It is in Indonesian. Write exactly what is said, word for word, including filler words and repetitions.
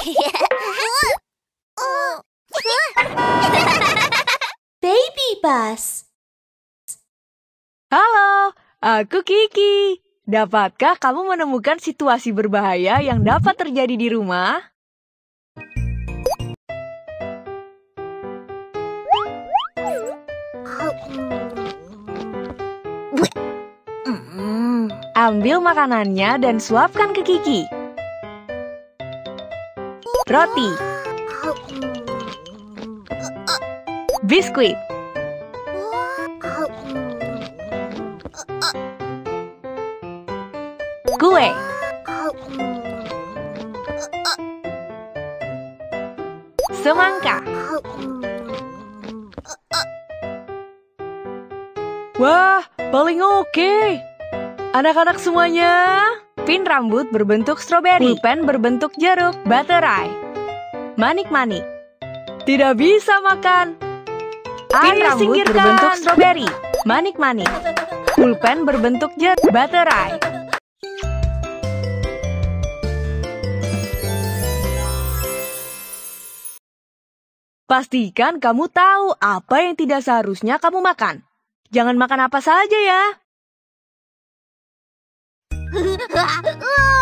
Babybus. Halo, aku Kiki. Dapatkah kamu menemukan situasi berbahaya yang dapat terjadi di rumah? Ambil makanannya dan suapkan ke Kiki. Roti, biskuit, kue, semangka. Wah, paling oke. Anak-anak semuanya, pin rambut berbentuk stroberi, pulpen berbentuk jeruk, baterai, manik-manik. Tidak bisa makan. Pin Ayo rambut singkirkan. Berbentuk stroberi, manik-manik, pulpen berbentuk jeruk, baterai. Pastikan kamu tahu apa yang tidak seharusnya kamu makan. Jangan makan apa saja ya.